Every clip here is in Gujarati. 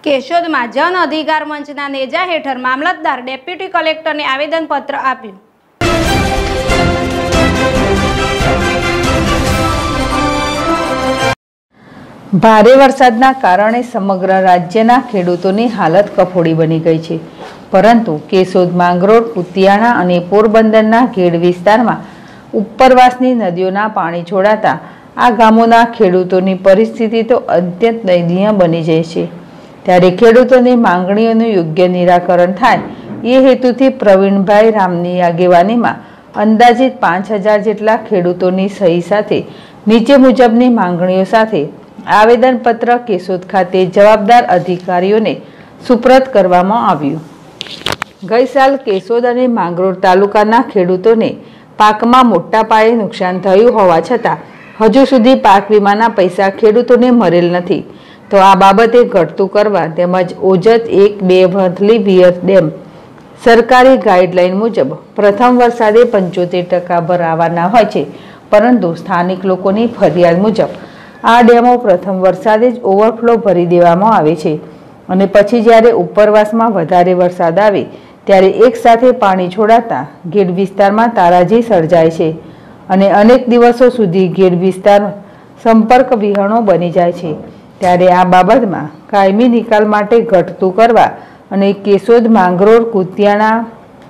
કેશોદ માં જન અધિકાર મંચના નેજા હેઠળ મામલતદાર ડેપ્યુટી કલેક્ટરને આવેદનપત્ર આપ્યું। ભારે વરસાદના કારણે સમગ્ર રાજ્યના ખેડૂતોની હાલત કફોડી બની ગઈ છે, પરંતુ કેશોદ, માંગરોળ, કુતિયાણા અને પોરબંદરના ઘેડ વિસ્તારમાં ઉપરવાસની નદીઓના પાણી છોડાતા આ ગામોના ખેડૂતોની પરિસ્થિતિ તો અત્યંત દયનીય બની જાય છે। ત્યારે ખેડૂતોની માંગણીઓનું યોગ્ય નિરાકરણ થાય એ હેતુથી પ્રવીણભાઈ રામની આગેવાનીમાં અંદાજિત 5000 જેટલા ખેડૂતોની સહી સાથે નીચે મુજબની માંગણીઓ સાથે આવેદનપત્ર કેશોદ ખાતે જવાબદાર અધિકારીઓને સુપ્રત કરવામાં આવ્યું। ગઈ સાલ કેશોદ અને માંગરોળ તાલુકાના ખેડૂતોને પાકમાં મોટા પાયે નુકસાન થયું હોવા છતાં હજુ સુધી પાક વીમાના પૈસા ખેડૂતોને મળેલ નથી, તો આ બાબતે ઘટતું કરવા તેમજ ઓજત 1-2 વંથલી વિયર ડેમ સરકારી ગાઈડલાઈન મુજબ પ્રથમ વરસાદે 75% ભરાવાના હોય છે, પરંતુ સ્થાનિક લોકોની ફરિયાદ મુજબ આ ડેમો પ્રથમ વરસાદે જ ઓવરફ્લો ભરી દેવામાં આવે છે અને પછી જ્યારે ઉપરવાસમાં વધારે વરસાદ આવે ત્યારે એકસાથે પાણી છોડાતા ઘેડ વિસ્તારમાં તારાજી સર્જાય છે અને અનેક દિવસો સુધી ઘેડ વિસ્તાર સંપર્ક વિહોણો બની જાય છે। ત્યારે આ બાબતમાં કાયમી નિકાલ માટે ઘટતું કરવા અને કેશોદ, માંગરોળ, કુતિયાણા,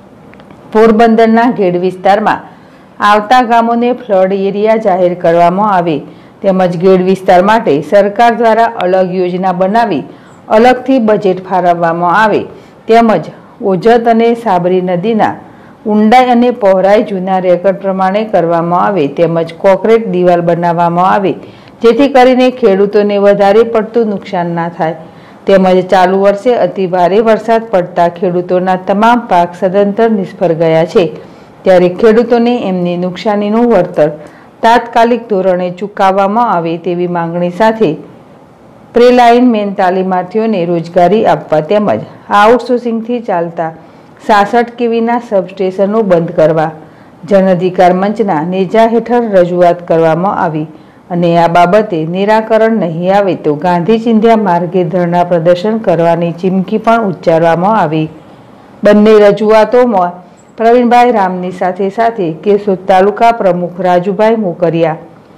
પોરબંદરના ઘેડ વિસ્તારમાં આવતા ગામોને ફ્લડ એરિયા જાહેર કરવામાં આવે તેમજ ઘેડ વિસ્તાર માટે સરકાર દ્વારા અલગ યોજના બનાવી અલગથી બજેટ ફાળવવામાં આવે તેમજ ઓજત અને સાબરી નદીના ઊંડાઈ અને પહોળાઈ જૂના રેકર્ડ પ્રમાણે કરવામાં આવે તેમજ કોન્ક્રીટ દિવાલ બનાવવામાં આવે જેથી કરીને ખેડૂતોને વધારે પડતું નુકસાન ના થાય તેમજ ચાલુ વર્ષે અતિ ભારે વરસાદ પડતા ખેડૂતોના તમામ પાક સદંતર નિષ્ફળ ગયા છે। ત્યારે ખેડૂતોને એમની નુકસાનીનું વળતર તાત્કાલિક ધોરણે ચૂકવવામાં આવે તેવી માંગણી સાથે પ્રેલાઇન મેન તાલીમાર્થીઓને રોજગારી આપવા તેમજ આઉટસોર્સિંગથી ચાલતા 66 કેવીના સબસ્ટેશનો બંધ કરવા જન અધિકાર મંચના નેજા હેઠળ રજૂઆત કરવામાં આવી અને આ બાબતે નિરાકરણ નહીં આવે તો ગાંધી ચિંધ્યા માર્ગે ધરણા પ્રદર્શન કરવાની ચીમકી પણ ઉચ્ચારવામાં આવી। બંને રજૂઆતોમાં પ્રવીણભાઈ રામની સાથે કેશોદ તાલુકા પ્રમુખ રાજુભાઈ મોકરિયા,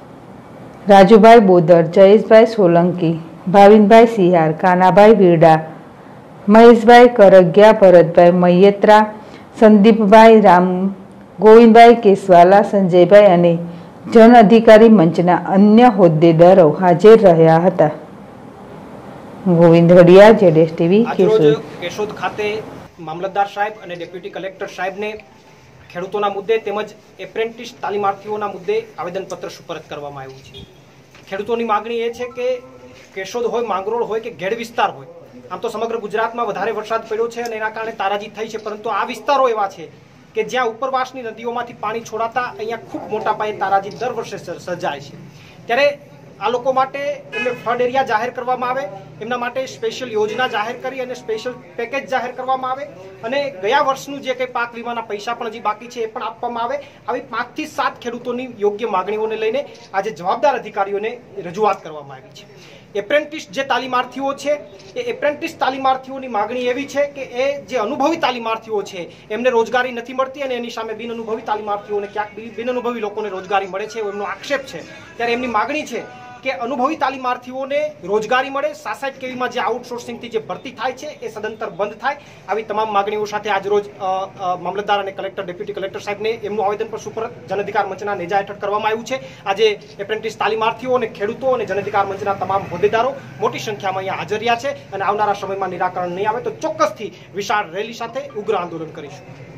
રાજુભાઈ બોદર, જયેશભાઈ સોલંકી, ભાવિનભાઈ સિહાર, કાનાભાઈ વીરડા, મહેશભાઈ કરગિયા, ભરતભાઈ મૈયત્રા, સંદીપભાઈ રામ, ગોવિંદભાઈ કેસવાલા, સંજયભાઈ અને જન અધિકારી મંચના અન્ય હોદ્દેદારો હાજર રહ્યા હતા। ગોવિંદ હડિયા, જેડેશ ટીવી, કેશોદ। કેશોદ ખાતે મામલતદાર સાહેબ અને ડેપ્યુટી કલેક્ટર સાહેબને ખેડૂતોના મુદ્દે તેમજ એપ્રેન્ટિસ તાલીમાર્થીઓના મુદ્દે આવેદનપત્ર સુપરત કરવામાં આવ્યું છે। ખેડૂતોની માગણી એ છે કે કેશોદ હોય, માંગરોળ હોય કે ઘેડ વિસ્તાર હોય, આમ તો સમગ્ર ગુજરાતમાં વધારે વરસાદ પડ્યો છે અને એના કારણે તારાજી થઈ છે, પરંતુ આ વિસ્તારો એવા છે કે જ્યાં ઉપરવાસની નદીઓમાંથી પાણી છોડાતા અહીંયા ખૂબ મોટા પાયે તારાજી દર વર્ષે સર્જાય છે। ત્યારે આ લોકો માટે એમને ફ્લડ એરિયા જાહેર કરવામાં આવે, એમના માટે સ્પેશિયલ યોજના જાહેર કરી અને સ્પેશિયલ પેકેજ જાહેર કરવામાં આવે અને ગયા વર્ષનું જે કંઈ પાક વીમાના પૈસા પણ હજી બાકી છે એ પણ આપવામાં આવે। આવી 5 થી 7 ખેડૂતોની યોગ્ય માગણીઓને લઈને આજે જવાબદાર અધિકારીઓને રજૂઆત કરવામાં આવી છે। એપ્રેન્ટિસ જે તાલીમાર્થીઓ છે એ એપ્રેન્ટિસ તાલીમાર્થીઓની માગણી એવી છે કે એ જે અનુભવી તાલીમાર્થીઓ છે એમને રોજગારી નથી મળતી અને એની સામે બિનઅનુભવી તાલીમાર્થીઓને ક્યાંક બિનઅનુભવી લોકોને રોજગારી મળે છે, એમનો આક્ષેપ છે। ત્યારે એમની માગણી છે કે અનુભવી તાલીમાર્થીઓને રોજગારી મળે, 66 કેવીમાં જે આઉટસોર્સિંગથી જે ભરતી થાય છે એ સદંતર બંધ થાય। આવી તમામ માગણીઓ સાથે આજરોજ મામલતદાર અને કલેક્ટર, ડેપ્યુટી કલેક્ટર સાહેબને એમનું આવેદન પર સુપરત જન અધિકાર મંચના નેજા હેઠળ કરવામાં આવ્યું છે। આજે એપ્રેન્ટિસ તાલીમાર્થીઓ અને ખેડૂતો અને જન અધિકાર મંચના તમામ હોદ્દેદારો મોટી સંખ્યામાં અહીંયા હાજર રહ્યા છે અને આવનારા સમયમાં નિરાકરણ નહીં આવે તો ચોક્કસથી વિશાળ રેલી સાથે ઉગ્ર આંદોલન કરીશું।